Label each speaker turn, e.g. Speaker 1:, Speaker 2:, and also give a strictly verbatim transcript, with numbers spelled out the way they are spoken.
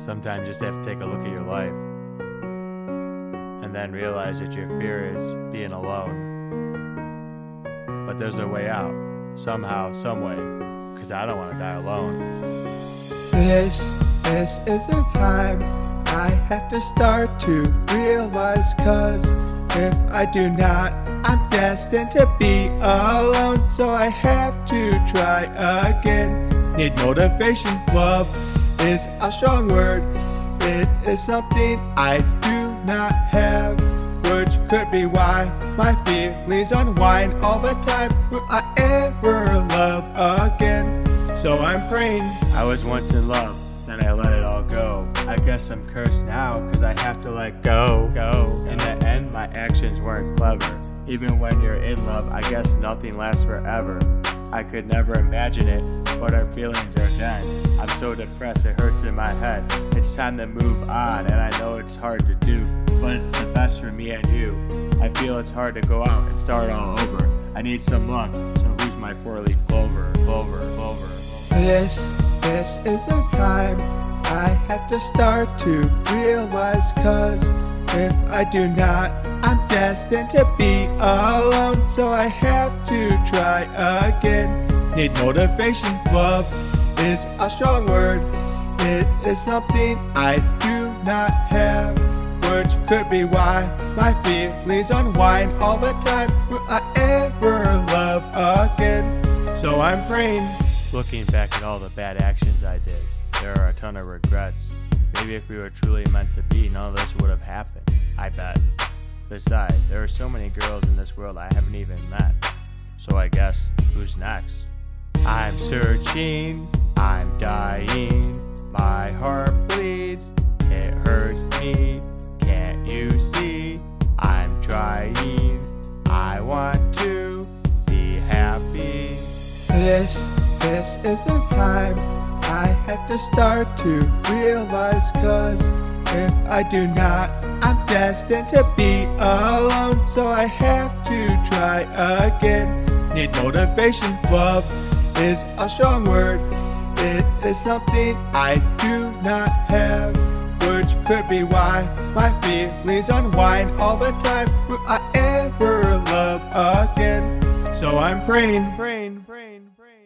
Speaker 1: Sometimes you just have to take a look at your life and then realize that your fear is being alone. But there's a way out, somehow, some way, because I don't want to die alone.
Speaker 2: This, this is the time I have to start to realize, cause if I do not, I'm destined to be alone. So I have to try again. Need motivation, love is a strong word. It is something I do not have, which could be why my feelings unwind all the time. Will I ever love again? So I'm praying.
Speaker 1: I was once in love, then I let it all go. I guess I'm cursed now, cause I have to let go, go. In the end, my actions weren't clever. Even when you're in love, I guess nothing lasts forever. I could never imagine it, but our feelings are dead. I'm so depressed, it hurts in my head. It's time to move on, and I know it's hard to do, but it's the best for me and you. I feel it's hard to go out and start all over. I need some luck, so who's my four-leaf clover, clover, clover, clover.
Speaker 2: This, this is the time I have to start to realize, cause if I do not, I'm destined to be alone. So I have to try again. Need motivation, love is a strong word. It is something I do not have, which could be why my feelings unwind all the time. Will I ever love again? So I'm praying.
Speaker 1: Looking back at all the bad actions I did, there are a ton of regrets. Maybe if we were truly meant to be, none of this would have happened, I bet. Besides, there are so many girls in this world I haven't even met. So I guess, who's next? I'm searching, I'm dying, my heart bleeds, it hurts me, can't you see? I'm trying, I want to be happy.
Speaker 2: This, this is the time I have to start to realize, cause if I do not, I'm destined to be alone. So I have to try again. Need motivation, love is a strong word. It is something I do not have, which could be why my feelings unwind all the time. Will I ever love again? So I'm praying, praying, praying, praying.